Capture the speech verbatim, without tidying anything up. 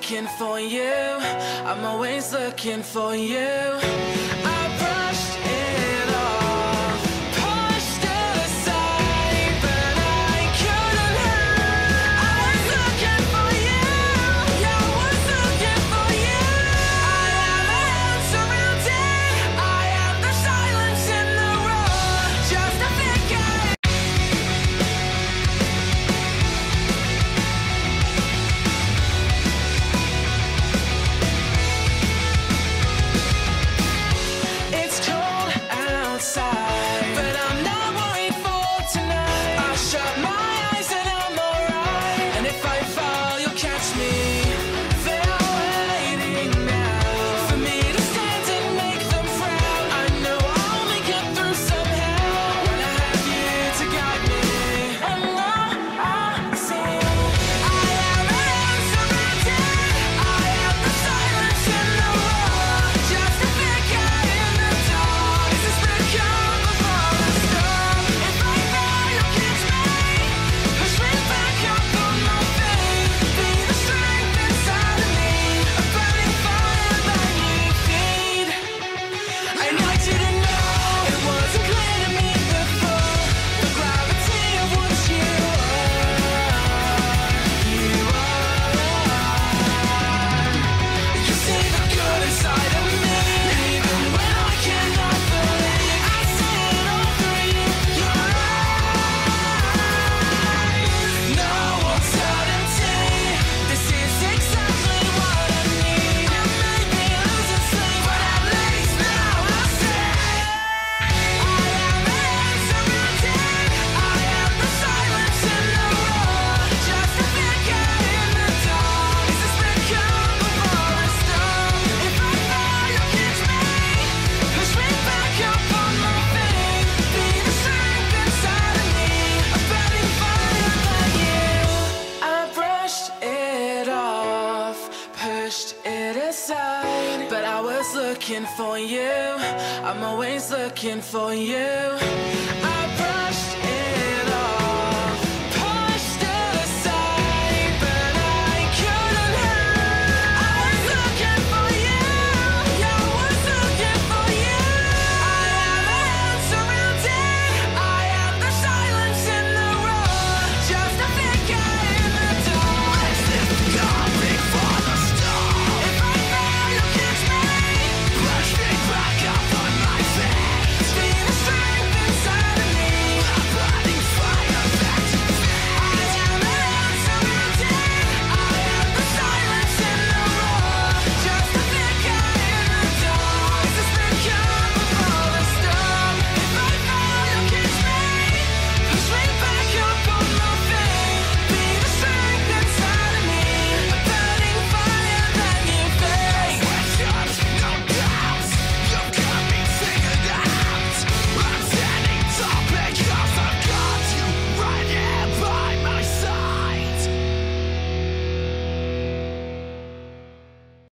looking for you. I'm always looking for you. I brushed it off, pushed it aside, but I couldn't help. I was looking for you. Yeah, I was looking for you. I am my hands surrounded. I am the silence in the room. Just a figure. It's cold outside, but I'm not worried for tonight. I shut my eyes and I'm alright. And if I fall, you'll catch me. They're waiting now for me to stand and make them proud. I know I'll make it through somehow when I have you to guide me. And now I see I am my hands surrounded. I am the silence in the room. Just a figure in the dark. Is this the calm before the storm? If I fall, you'll catch me. Push me back up on my feet. Be the strength inside of me. A burning fire that you feed. And I didn't know, it wasn't clear to me before, the gravity of what you are. You are. You see the good inside of me, even when I cannot believe. I see it all through you. Your eyes. No uncertainty. This is exactly what I need. You made me lose sleep, but at least now I see. I am the hands surrounded. I am the silence in the room. Just a figure in the dark. Is this the calm before the storm? If I fall, you'll catch me. Push me back up on my feet. Be the strength inside of me. A burning fire like you. I brushed it off, pushed it aside, but I was looking for you. I'm always looking for you.